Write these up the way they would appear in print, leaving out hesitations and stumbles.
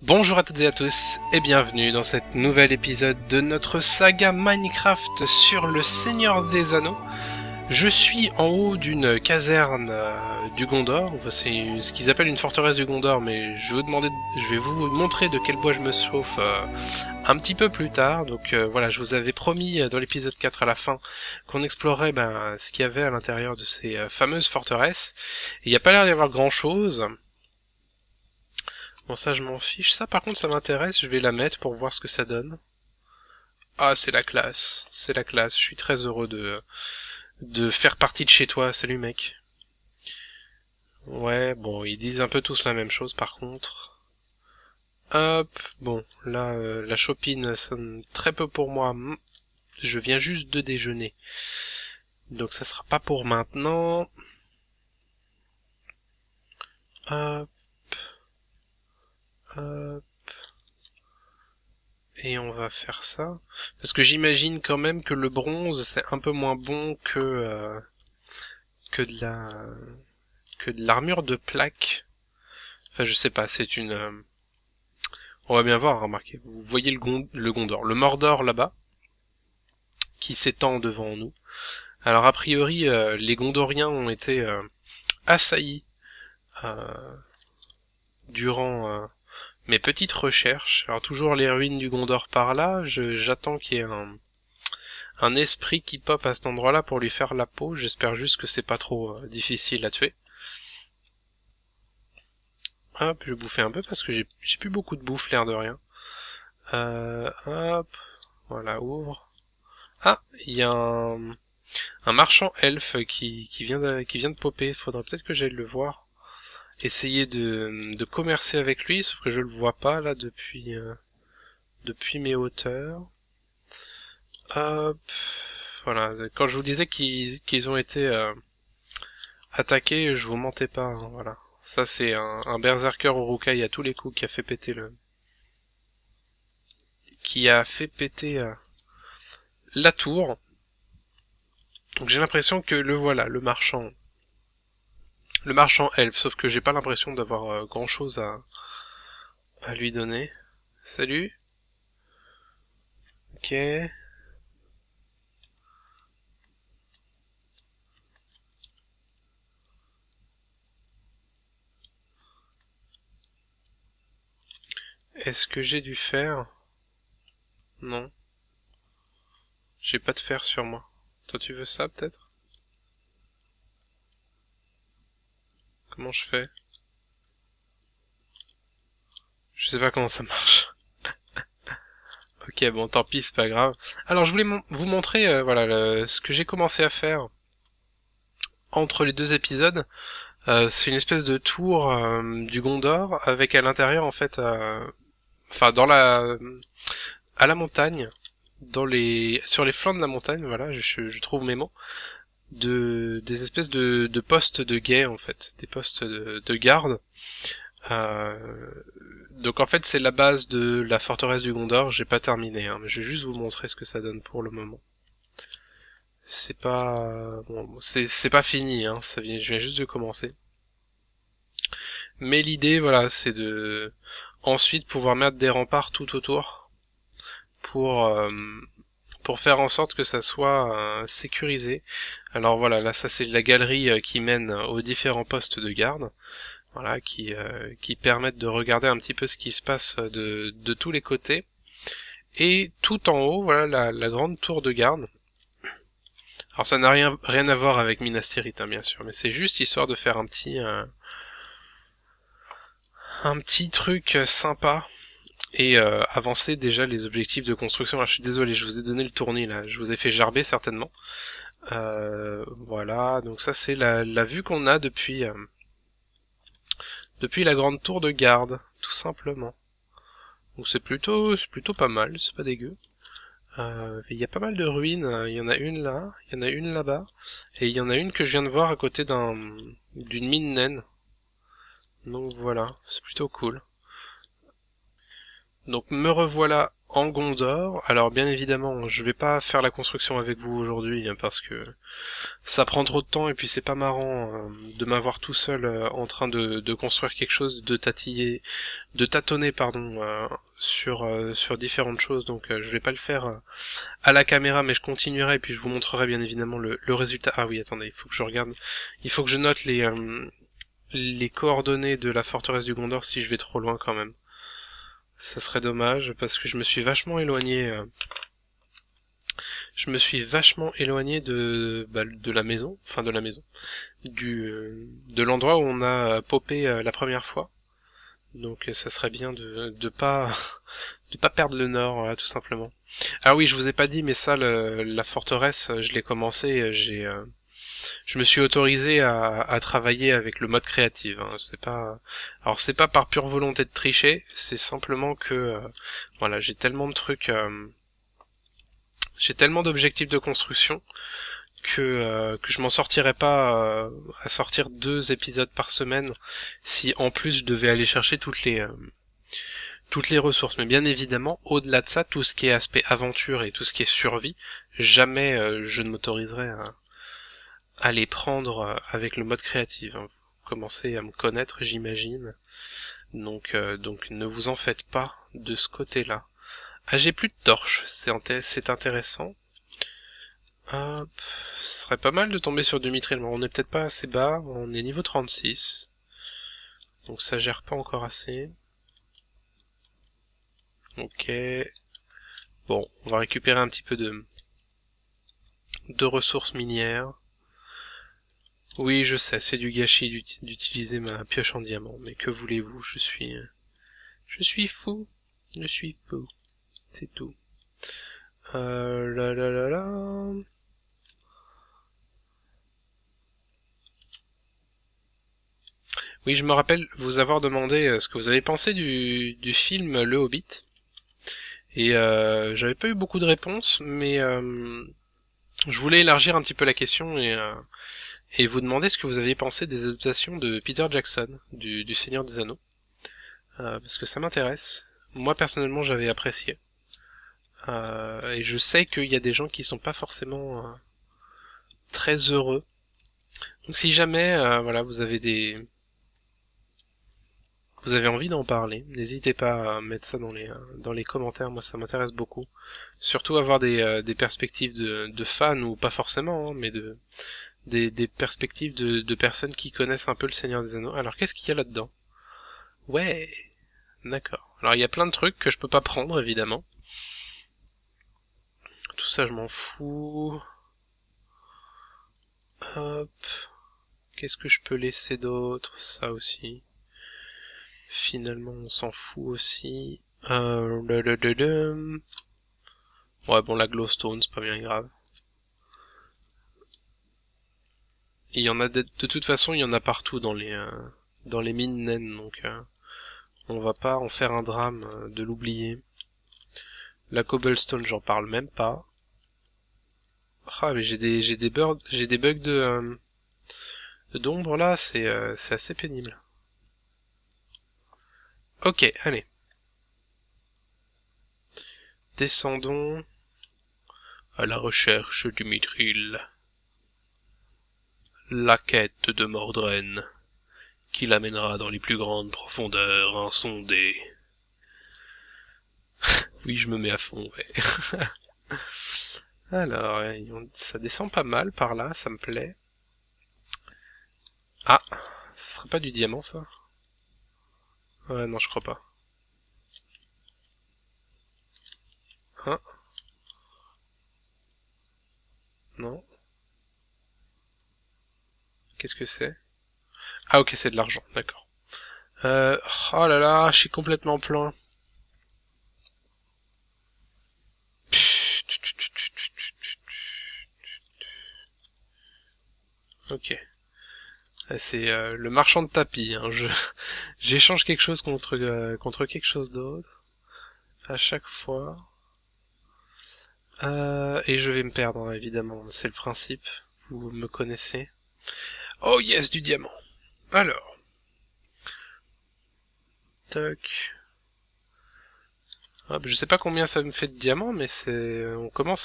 Bonjour à toutes et à tous et bienvenue dans cet nouvel épisode de notre saga Minecraft sur le Seigneur des Anneaux. Je suis en haut d'une caserne du Gondor, c'est ce qu'ils appellent une forteresse du Gondor, mais je vais vous montrer de quel bois je me chauffe un petit peu plus tard. Donc voilà, je vous avais promis dans l'épisode 4 à la fin qu'on explorait ce qu'il y avait à l'intérieur de ces fameuses forteresses. Il n'y a pas l'air d'y avoir grand chose. Bon, ça je m'en fiche. Ça par contre ça m'intéresse, je vais la mettre pour voir ce que ça donne. Ah, c'est la classe, c'est la classe. Je suis très heureux de faire partie de chez toi. Salut mec. Ouais, bon, ils disent un peu tous la même chose par contre. Hop, bon, là, la chopine sonne très peu pour moi. Je viens juste de déjeuner. Donc ça sera pas pour maintenant. Hop. Hop. Et on va faire ça. Parce que j'imagine quand même que le bronze, c'est un peu moins bon que de l'armure de plaque. Enfin, je sais pas, c'est une... On va bien voir, remarquez. Vous voyez le Gondor. Le Mordor, là-bas, qui s'étend devant nous. Alors, a priori, les Gondoriens ont été assaillis durant... mes petites recherches. Alors toujours les ruines du Gondor par là, j'attends qu'il y ait un esprit qui pop à cet endroit-là pour lui faire la peau. J'espère juste que c'est pas trop difficile à tuer. Hop, je vais bouffer un peu parce que j'ai plus beaucoup de bouffe, l'air de rien. Hop, voilà, ouvre. Ah, il y a un marchand elfe qui vient de popper. Faudrait peut-être que j'aille le voir. Essayer de commercer avec lui, sauf que je le vois pas là depuis mes hauteurs. Hop, voilà. Quand je vous disais qu'ils ont été attaqués, je vous mentais pas. Hein, voilà. Ça c'est un berserker Uruk-hai à tous les coups qui a fait péter la tour. Donc j'ai l'impression que le voilà, le marchand elfe, sauf que j'ai pas l'impression d'avoir grand chose à lui donner. Salut. Ok. Est-ce que j'ai du fer? Non. J'ai pas de fer sur moi. Toi tu veux ça peut-être? Comment je fais? Je sais pas comment ça marche. Ok, bon, tant pis, c'est pas grave. Alors, je voulais vous montrer, voilà, ce que j'ai commencé à faire entre les deux épisodes. C'est une espèce de tour du Gondor avec à l'intérieur, en fait, enfin, à la montagne, sur les flancs de la montagne, voilà, je trouve mes mots, des espèces de postes de guet, en fait, des postes de garde. Donc en fait c'est la base de la forteresse du Gondor, j'ai pas terminé, hein, mais je vais juste vous montrer ce que ça donne pour le moment. C'est pas... Bon, c'est pas fini, hein, je viens juste de commencer. Mais l'idée, voilà, c'est de ensuite pouvoir mettre des remparts tout autour pour faire en sorte que ça soit sécurisé. Alors voilà, là ça c'est la galerie qui mène aux différents postes de garde. Voilà, qui permettent de regarder un petit peu ce qui se passe de tous les côtés. Et tout en haut, voilà la grande tour de garde. Alors ça n'a rien à voir avec Minas Tirith, hein, bien sûr, mais c'est juste histoire de faire un petit truc sympa et avancer déjà les objectifs de construction. Alors, je suis désolé, je vous ai donné le tournis là, je vous ai fait gerber certainement. Voilà, donc ça c'est la vue qu'on a depuis la grande tour de garde, tout simplement. Donc c'est plutôt pas mal, c'est pas dégueu. Il y a pas mal de ruines, il y en a une là, il y en a une là-bas, et il y en a une que je viens de voir à côté d'une mine naine. Donc voilà, c'est plutôt cool. Donc me revoilà en Gondor. Alors bien évidemment, je vais pas faire la construction avec vous aujourd'hui hein, parce que ça prend trop de temps et puis c'est pas marrant de m'avoir tout seul en train de construire quelque chose, de tâtonner pardon sur différentes choses. Donc je vais pas le faire à la caméra, mais je continuerai et puis je vous montrerai bien évidemment le résultat. Ah oui, attendez, il faut que je regarde, il faut que je note les coordonnées de la forteresse du Gondor si je vais trop loin quand même. Ça serait dommage parce que je me suis vachement éloigné. Je me suis vachement éloigné de la maison, enfin de la maison, de l'endroit où on a popé la première fois. Donc ça serait bien de pas de pas perdre le nord, voilà, tout simplement. Ah oui, je vous ai pas dit, mais ça, la forteresse, je l'ai commencé, je me suis autorisé à travailler avec le mode créatif. Hein. Alors c'est pas par pure volonté de tricher, c'est simplement que, voilà, j'ai tellement de trucs, j'ai tellement d'objectifs de construction que je m'en sortirais pas à sortir 2 épisodes par semaine si en plus je devais aller chercher toutes les ressources. Mais bien évidemment, au-delà de ça, tout ce qui est aspect aventure et tout ce qui est survie, jamais je ne m'autoriserai à les prendre avec le mode créatif. Hein. Vous commencez à me connaître, j'imagine. Donc ne vous en faites pas de ce côté-là. Ah, j'ai plus de torches, c'est intéressant. Hop, ce serait pas mal de tomber sur du mithril, mais on est peut-être pas assez bas, on est niveau 36. Donc ça gère pas encore assez. Ok. Bon, on va récupérer un petit peu de ressources minières. Oui, je sais, c'est du gâchis d'utiliser ma pioche en diamant, mais que voulez-vous, je suis fou, je suis fou, c'est tout. Là là là là. Oui, je me rappelle vous avoir demandé ce que vous avez pensé du film Le Hobbit. Et j'avais pas eu beaucoup de réponses, mais je voulais élargir un petit peu la question et vous demander ce que vous aviez pensé des adaptations de Peter Jackson, du Seigneur des Anneaux. Parce que ça m'intéresse. Moi personnellement j'avais apprécié. Et je sais qu'il y a des gens qui sont pas forcément très heureux. Donc si jamais voilà vous avez envie d'en parler, n'hésitez pas à mettre ça dans les commentaires, moi ça m'intéresse beaucoup. Surtout avoir des perspectives de fans, ou pas forcément, hein, mais des perspectives de personnes qui connaissent un peu le Seigneur des Anneaux. Alors qu'est-ce qu'il y a là-dedans? Ouais, d'accord. Alors il y a plein de trucs que je peux pas prendre évidemment. Tout ça je m'en fous. Hop. Qu'est-ce que je peux laisser d'autre? Ça aussi. Finalement, on s'en fout aussi. Ouais, bon, la glowstone, c'est pas bien grave. Il y en a de toute façon, il y en a partout dans les mines naines, donc on va pas en faire un drame de l'oublier. La cobblestone, j'en parle même pas. Ah, mais j'ai des bugs d'ombre là, c'est assez pénible. Ok, allez. Descendons à la recherche du mithril. La quête de Mordren, qui l'amènera dans les plus grandes profondeurs insondées. Oui, je me mets à fond, ouais. Alors, ça descend pas mal par là, ça me plaît. Ah, ce serait pas du diamant, ça? Ouais, non, je crois pas. Hein? Non? Qu'est-ce que c'est? Ah, ok, c'est de l'argent, d'accord. Oh là là, je suis complètement plein. Ok. C'est le marchand de tapis. Hein. J'échange quelque chose contre quelque chose d'autre à chaque fois. Et je vais me perdre, hein, évidemment. C'est le principe. Vous me connaissez. Oh yes, du diamant. Alors. Toc. Hop, je sais pas combien ça me fait de diamants, mais c'est, on commence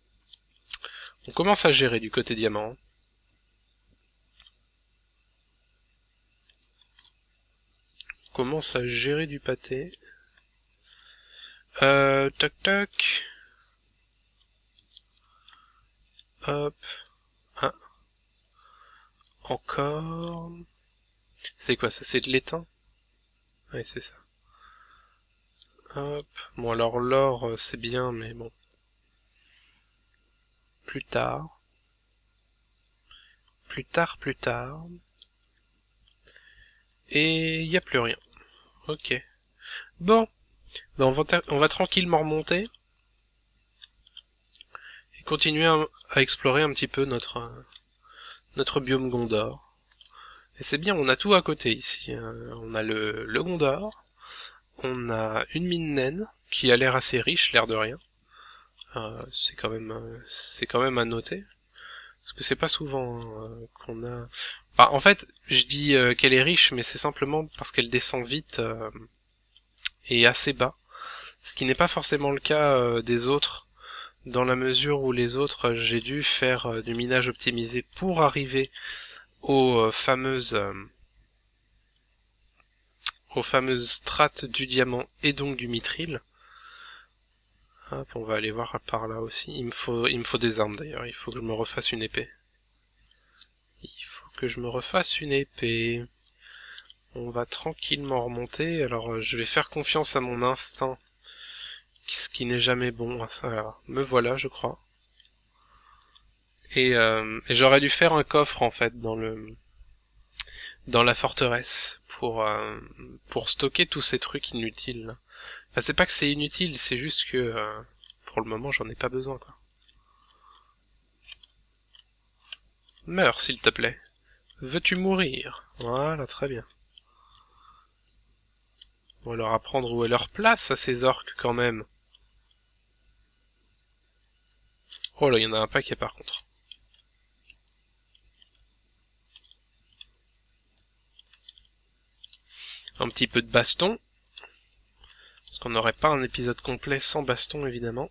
à gérer du côté diamant. On commence à gérer du pâté. Toc toc. Hop. Ah. Encore. C'est quoi ça? C'est de l'étain? Oui, c'est ça. Hop. Bon, alors l'or, c'est bien, mais bon. Plus tard. Plus tard, plus tard. Et il a plus rien. Ok. Bon. Ben, on va tranquillement remonter. Et continuer à explorer un petit peu notre biome Gondor. Et c'est bien, on a tout à côté ici. On a le Gondor. On a une mine naine qui a l'air assez riche, l'air de rien. C'est quand même à noter. Parce que c'est pas souvent qu'on a... Bah, en fait, je dis qu'elle est riche, mais c'est simplement parce qu'elle descend vite et assez bas. Ce qui n'est pas forcément le cas des autres, dans la mesure où les autres, j'ai dû faire du minage optimisé pour arriver aux fameuses strates du diamant et donc du mithril. Hop, on va aller voir par là aussi. Il me faut des armes d'ailleurs, il faut que je me refasse une épée. Il faut que je me refasse une épée. On va tranquillement remonter. Alors je vais faire confiance à mon instinct, ce qui n'est jamais bon. Alors, me voilà, je crois. Et j'aurais dû faire un coffre en fait dans la forteresse pour stocker tous ces trucs inutiles. Enfin, c'est pas que c'est inutile, c'est juste que pour le moment j'en ai pas besoin quoi. Meurs s'il te plaît. Veux-tu mourir? Voilà, très bien. On va leur apprendre où est leur place à ces orques quand même. Oh là, il y en a un paquet par contre. Un petit peu de baston. Parce qu'on n'aurait pas un épisode complet sans baston évidemment.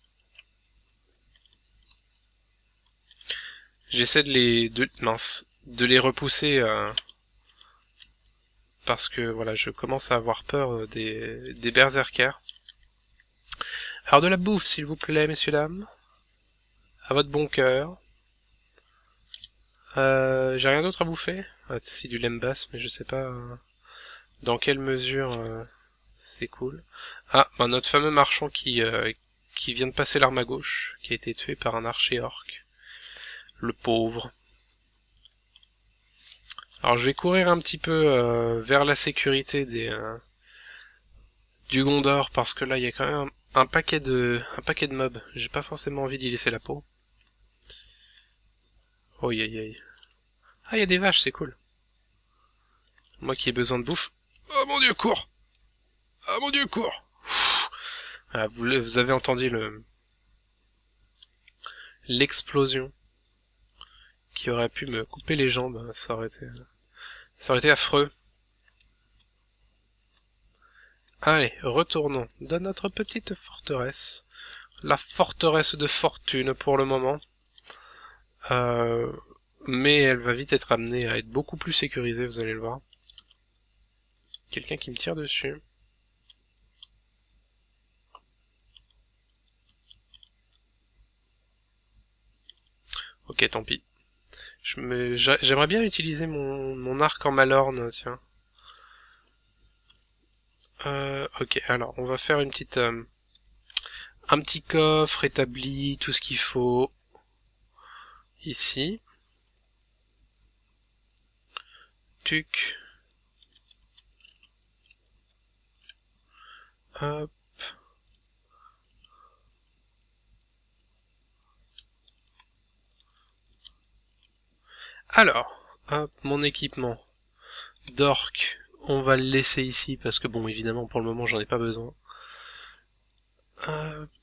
J'essaie de les repousser parce que voilà, je commence à avoir peur des berserkers. Alors de la bouffe s'il vous plaît messieurs dames. À votre bon cœur. J'ai rien d'autre à bouffer. Ah, si du lembas, mais je sais pas dans quelle mesure c'est cool. Ah, ben notre fameux marchand qui vient de passer l'arme à gauche, qui a été tué par un archer orc. Le pauvre. Alors je vais courir un petit peu vers la sécurité du Gondor parce que là il y a quand même un paquet de mobs. J'ai pas forcément envie d'y laisser la peau. Oh aïe aïe. Ah il y a des vaches, c'est cool. Moi qui ai besoin de bouffe. Oh mon dieu, cours! Ah mon dieu, cours! Voilà, vous avez entendu l'explosion qui aurait pu me couper les jambes. Ça aurait été affreux. Allez, retournons dans notre petite forteresse. La forteresse de fortune pour le moment. Mais elle va vite être amenée à être beaucoup plus sécurisée, vous allez le voir. Quelqu'un qui me tire dessus. Ok, tant pis. J'aimerais bien utiliser mon arc en malorne, tiens. Ok, alors on va faire une petite... un petit coffre établi, tout ce qu'il faut. Ici. Tuc. Hop. Alors, hop, mon équipement d'orc, on va le laisser ici parce que bon, évidemment, pour le moment, j'en ai pas besoin. Hop.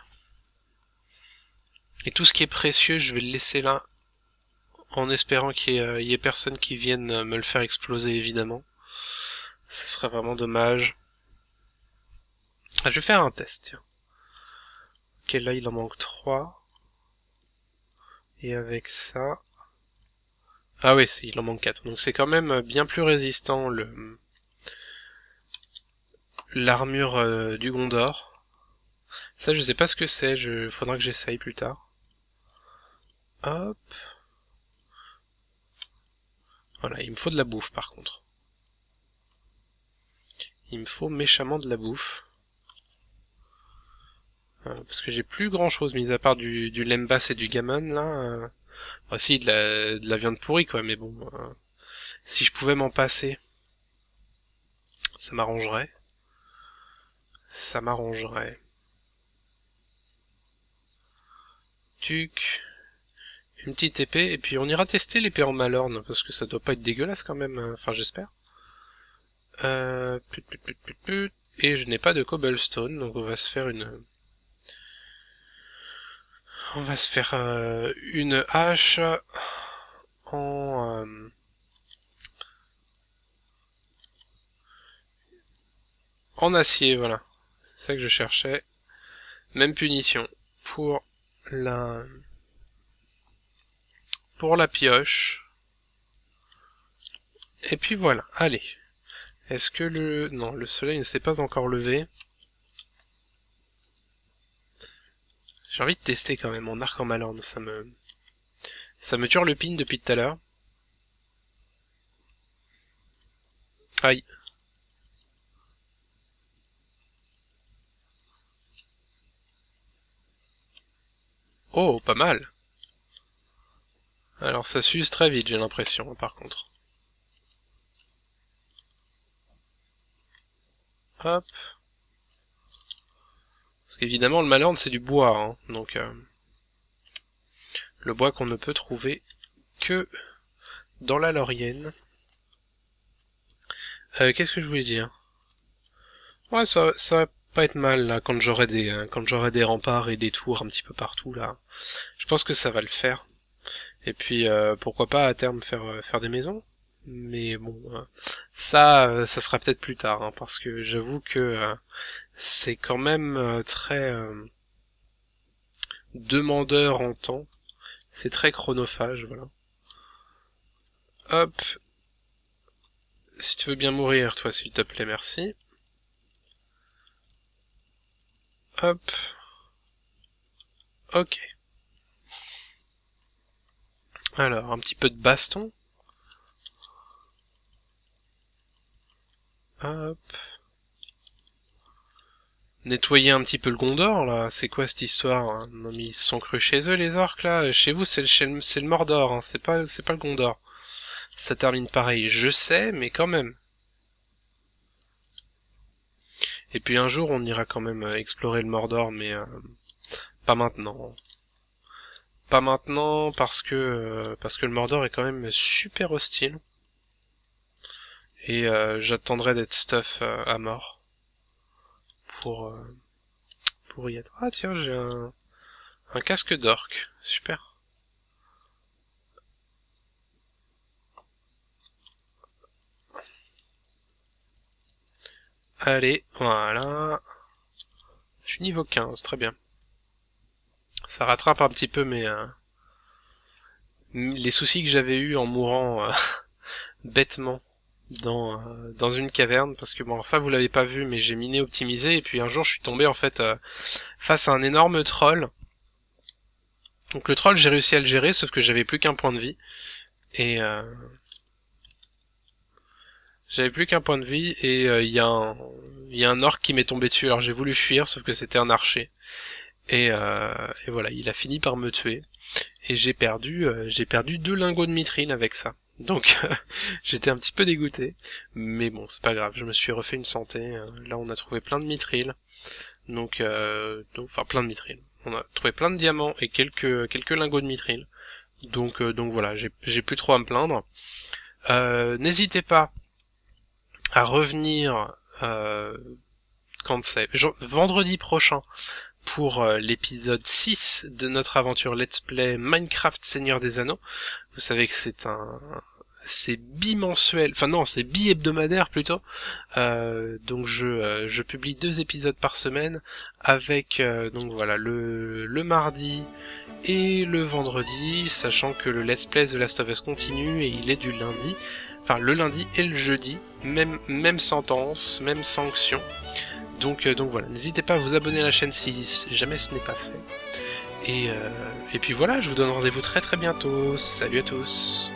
Et tout ce qui est précieux, je vais le laisser là, en espérant qu'il y ait personne qui vienne me le faire exploser, évidemment. Ce serait vraiment dommage. Ah, je vais faire un test, tiens. Ok, là il en manque 3. Et avec ça... Ah oui, il en manque 4. Donc c'est quand même bien plus résistant l'armure du Gondor. Ça, je sais pas ce que c'est, faudra que j'essaye plus tard. Hop. Voilà, il me faut de la bouffe par contre. Il me faut méchamment de la bouffe. Parce que j'ai plus grand chose, mis à part du lembas et du gammon, là. Bah si, de la viande pourrie, quoi, mais bon. Si je pouvais m'en passer, ça m'arrangerait. Ça m'arrangerait. Tuc. Une petite épée, et puis on ira tester l'épée en Malorne, parce que ça doit pas être dégueulasse quand même, enfin j'espère. Et je n'ai pas de cobblestone, donc on va se faire une... On va se faire une hache en... en acier, voilà. C'est ça que je cherchais. Même punition pour la... pour la pioche. Et puis voilà, allez. Est-ce que le... Non, le soleil ne s'est pas encore levé. J'ai envie de tester quand même mon arc en Malorne, ça me turlupine depuis tout à l'heure. Aïe. Oh, pas mal. Alors ça s'use très vite, j'ai l'impression, par contre. Hop. Parce qu'évidemment, le Malorne, c'est du bois, hein, donc... le bois qu'on ne peut trouver que dans la Laurienne. Qu'est-ce que je voulais dire? Ouais, ça va pas être mal, là, quand j'aurai des remparts et des tours un petit peu partout, là. Je pense que ça va le faire. Et puis, pourquoi pas, à terme, faire des maisons? Mais bon, ça sera peut-être plus tard, hein, parce que j'avoue que c'est quand même très demandeur en temps. C'est très chronophage, voilà. Hop. Si tu veux bien mourir, toi, s'il te plaît, merci. Hop. Ok. Alors, un petit peu de baston. Hop. Nettoyer un petit peu le Gondor, là. C'est quoi cette histoire, hein? Non, mais ils se sont crus chez eux, les orques, là. Chez vous, c'est le Mordor, hein. C'est pas le Gondor. Ça termine pareil, je sais, mais quand même. Et puis un jour, on ira quand même explorer le Mordor, mais pas maintenant. Pas maintenant, parce que le Mordor est quand même super hostile. Et j'attendrai d'être stuff à mort. Pour y être. Ah tiens, j'ai un casque d'orc. Super. Allez, voilà. Je suis niveau 15, très bien. Ça rattrape un petit peu les soucis que j'avais eu en mourant bêtement dans une caverne, parce que bon, ça vous l'avez pas vu, mais j'ai miné optimisé, et puis un jour je suis tombé en fait face à un énorme troll. Donc le troll, j'ai réussi à le gérer, sauf que j'avais plus qu'un point de vie, et j'avais plus qu'un point de vie, et il y a un orc qui m'est tombé dessus, alors j'ai voulu fuir, sauf que c'était un archer. Et voilà, il a fini par me tuer. Et j'ai perdu 2 lingots de mithril avec ça. Donc j'étais un petit peu dégoûté. Mais bon, c'est pas grave, je me suis refait une santé. Là on a trouvé plein de mithril. Donc enfin plein de mithril. On a trouvé plein de diamants et quelques lingots de mithril. Donc voilà, j'ai plus trop à me plaindre. N'hésitez pas à revenir quand c'est vendredi prochain pour l'épisode 6 de notre aventure Let's Play Minecraft Seigneur des Anneaux. Vous savez que c'est bimensuel, enfin non, c'est bi-hebdomadaire plutôt. Donc je publie 2 épisodes par semaine avec donc voilà le mardi et le vendredi, sachant que le Let's Play The Last of Us continue et il est du lundi, enfin le lundi et le jeudi, même sentence, même sanction. Donc voilà, n'hésitez pas à vous abonner à la chaîne si jamais ce n'est pas fait. Et puis voilà, je vous donne rendez-vous très très bientôt. Salut à tous.